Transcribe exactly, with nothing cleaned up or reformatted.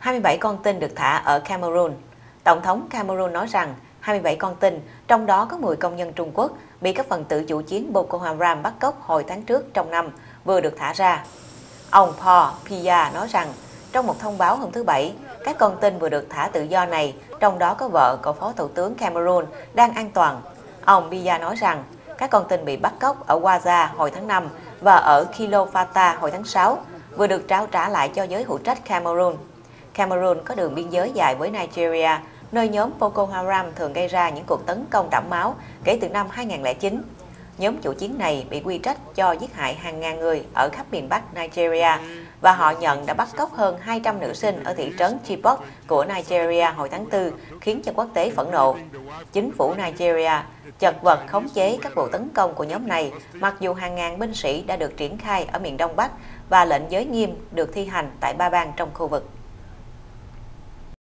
hai mươi bảy con tin được thả ở Cameroon. Tổng thống Cameroon nói rằng hai mươi bảy con tin, trong đó có mười công nhân Trung Quốc, bị các phần tử chủ chiến Boko Haram bắt cóc hồi tháng trước trong năm, vừa được thả ra. Ông Paul Biya nói rằng, trong một thông báo hôm thứ Bảy, các con tin vừa được thả tự do này, trong đó có vợ của Phó Thủ tướng Cameroon, đang an toàn. Ông Biya nói rằng, các con tin bị bắt cóc ở Ouaza hồi tháng năm và ở Kilo Fata hồi tháng sáu, vừa được trao trả lại cho giới hữu trách Cameroon. Cameroon có đường biên giới dài với Nigeria, nơi nhóm Boko Haram thường gây ra những cuộc tấn công đẫm máu kể từ năm hai nghìn không trăm lẻ chín. Nhóm chủ chiến này bị quy trách cho giết hại hàng ngàn người ở khắp miền Bắc Nigeria và họ nhận đã bắt cóc hơn hai trăm nữ sinh ở thị trấn Chibok của Nigeria hồi tháng tư, khiến cho quốc tế phẫn nộ. Chính phủ Nigeria chật vật khống chế các vụ tấn công của nhóm này, mặc dù hàng ngàn binh sĩ đã được triển khai ở miền Đông Bắc và lệnh giới nghiêm được thi hành tại ba bang trong khu vực.